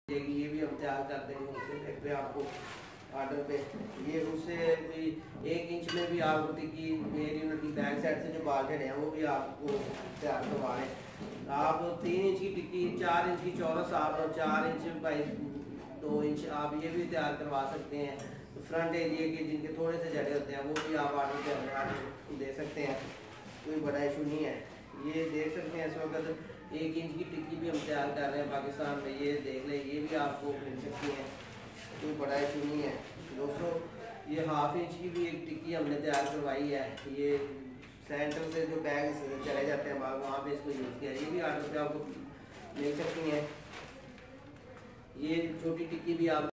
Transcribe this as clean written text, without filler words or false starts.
ये भी हम तैयार कर देंगे उनसे पे आपको ऑर्डर पे। ये उससे भी 1 इंच में भी आपको टिक्की एयर यूनिट की बैक साइड से जो बाल झड़े हैं वो भी आपको तैयार करवाएं। आप 3 इंच की टिक्की, 4 इंच की चौरस, आप 4 इंच बाई 2 इंच आप ये भी तैयार करवा सकते हैं। तो फ्रंट एरिया के जिनके थोड़े से जड़े होते हैं वो भी आप ऑर्डर दे सकते हैं, कोई बड़ा इशू नहीं है। ये देख सकते हैं इस वक्त 1 इंच की टिक्की भी हम तैयार कर रहे हैं पाकिस्तान में। ये देख लें, ये भी आपको मिल सकती है, कोई बड़ा इशू नहीं है दोस्तों। ये 1/2 इंच की भी एक टिक्की हमने तैयार करवाई है। ये सेंटर से जो बैग चले जाते हैं बाग, वहाँ पे इसको यूज़ किया। ये भी ऑर्डर पे आपको मिल सकती हैं। ये छोटी टिक्की भी आप